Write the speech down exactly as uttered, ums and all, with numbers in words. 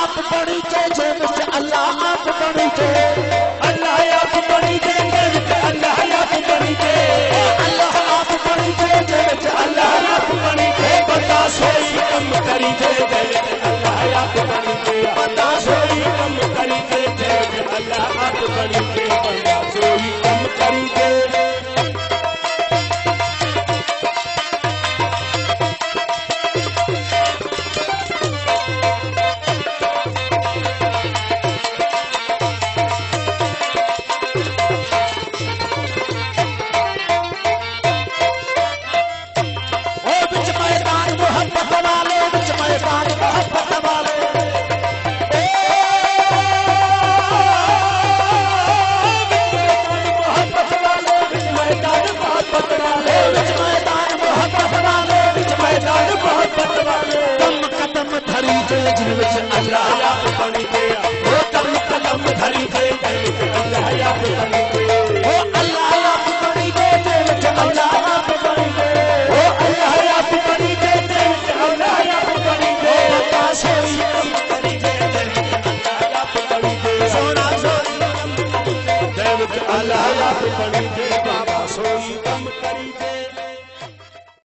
आप बड़ी जे जे विच अल्लाह आप बड़ी जे अल्लाह आप बड़ी जे जे विच अल्लाह आप बड़ी जे अल्लाह आप बड़ी जे जे विच अल्लाह आप बड़ी जे बंदा सोई कम करी जे जे अल्लाह आप बड़ी जे बंदा सोई कम करी जे जे अल्लाह आप बड़ी जे बंदा सोई कम करी जे अल्लाह आप बड़ी जे ओ कदम कदम धरी जे अल्लाह आप बड़ी जे ओ अल्लाह आप बड़ी जे जे विच अल्लाह आप बड़ी जे ओ अल्लाह आप बड़ी जे जे अल्लाह आप बड़ी जे बंदा सोई कम करी जे अल्लाह आप बड़ी जे सोना सोई कम करी जे अल्लाह आप बड़ी जे